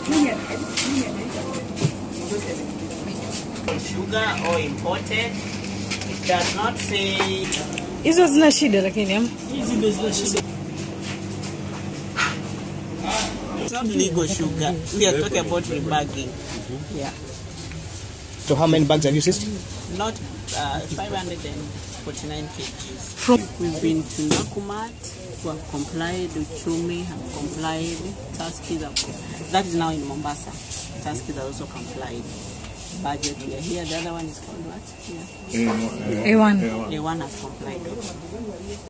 Sugar or imported, it does not say. Hizo zina shida lakini Hizi ndio zina shida. It's not legal sugar. We are talking about rebadging. Yeah. So how many bags have you seized? Not 549 kgs. We've been to Nakumat, who have complied, Uchumi have complied, Tuskies have complied. That is now in Mombasa. Tuskies have also complied. Budget, we are here. The other one is called what? Yeah. A1. A1 has complied.